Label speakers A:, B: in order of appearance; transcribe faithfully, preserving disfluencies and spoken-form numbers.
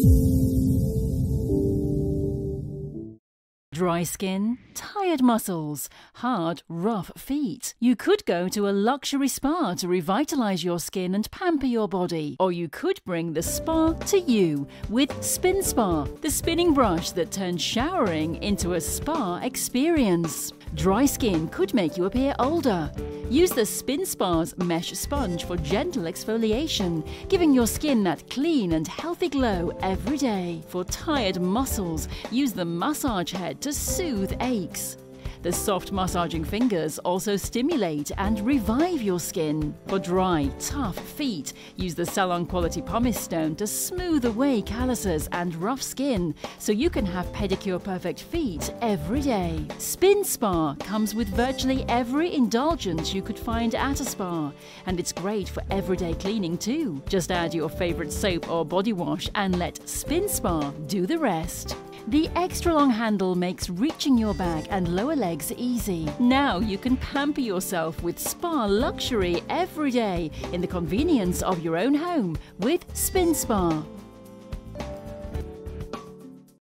A: Dry skin, tired muscles, hard, rough feet. You could go to a luxury spa to revitalize your skin and pamper your body. Or you could bring the spa to you with SpinSpa, the spinning brush that turns showering into a spa experience. Dry skin could make you appear older. Use the SpinSpa's mesh sponge for gentle exfoliation, giving your skin that clean and healthy glow every day. For tired muscles, use the massage head to soothe aches. The soft massaging fingers also stimulate and revive your skin. For dry, tough feet, use the salon quality pumice stone to smooth away calluses and rough skin so you can have pedicure perfect feet every day. SpinSpa comes with virtually every indulgence you could find at a spa, and it's great for everyday cleaning too. Just add your favorite soap or body wash and let SpinSpa do the rest. The extra long handle makes reaching your back and lower legs easy. Now you can pamper yourself with spa luxury every day in the convenience of your own home with SpinSpa.